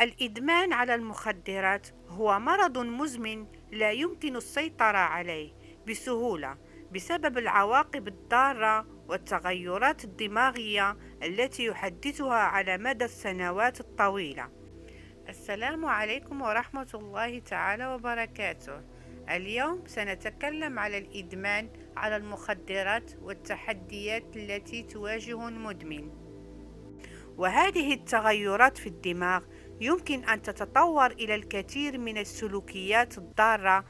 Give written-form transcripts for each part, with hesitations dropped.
الإدمان على المخدرات هو مرض مزمن لا يمكن السيطرة عليه بسهولة بسبب العواقب الضارة والتغيرات الدماغية التي يحدثها على مدى السنوات الطويلة. السلام عليكم ورحمة الله تعالى وبركاته. اليوم سنتكلم على الإدمان على المخدرات والتحديات التي تواجه المدمن. وهذه التغيرات في الدماغ يمكن أن تتطور إلى الكثير من السلوكيات الضارة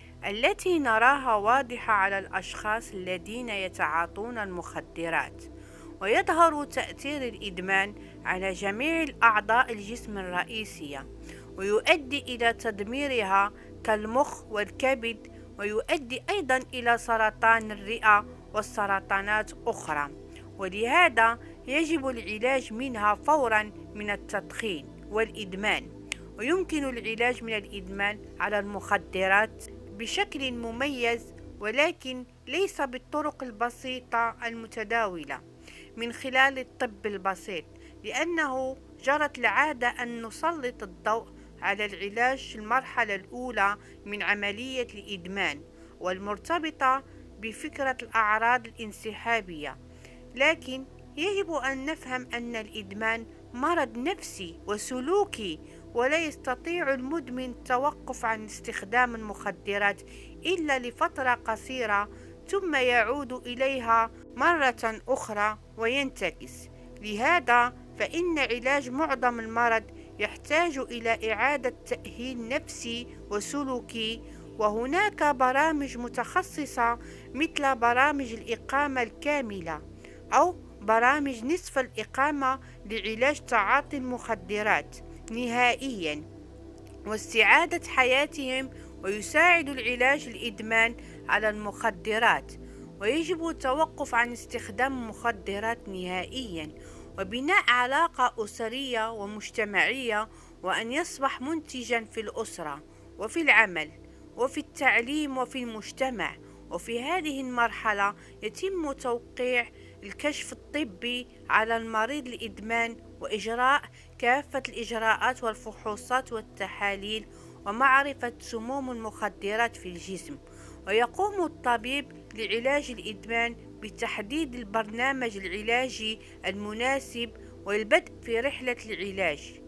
التي نراها واضحة على الأشخاص الذين يتعاطون المخدرات. ويظهر تأثير الإدمان على جميع الأعضاء الجسم الرئيسية، ويؤدي إلى تدميرها كالمخ والكبد، ويؤدي أيضا إلى سرطان الرئة والسرطانات أخرى. ولهذا يجب العلاج منها فورا من التدخين والإدمان. ويمكن العلاج من الإدمان على المخدرات بشكل مميز، ولكن ليس بالطرق البسيطة المتداولة من خلال الطب البسيط، لأنه جرت العادة أن نسلط الضوء على العلاج في المرحلة الأولى من عملية الإدمان والمرتبطة بفكرة الأعراض الانسحابية. لكن يجب أن نفهم أن الإدمان مرض نفسي وسلوكي، ولا يستطيع المدمن التوقف عن استخدام المخدرات إلا لفترة قصيرة، ثم يعود إليها مرة أخرى وينتكس. لهذا فإن علاج معظم المرض يحتاج إلى إعادة تأهيل نفسي وسلوكي، وهناك برامج متخصصة مثل برامج الإقامة الكاملة أو برامج نصف الإقامة لعلاج تعاطي المخدرات نهائيا واستعادة حياتهم. ويساعد العلاج الإدمان على المخدرات، ويجب التوقف عن استخدام المخدرات نهائيا، وبناء علاقة أسرية ومجتمعية، وأن يصبح منتجا في الأسرة وفي العمل وفي التعليم وفي المجتمع. وفي هذه المرحلة يتم توقيع الكشف الطبي على المريض الإدمان، وإجراء كافة الإجراءات والفحوصات والتحاليل، ومعرفة سموم المخدرات في الجسم. ويقوم الطبيب لعلاج الإدمان بتحديد البرنامج العلاجي المناسب والبدء في رحلة العلاج.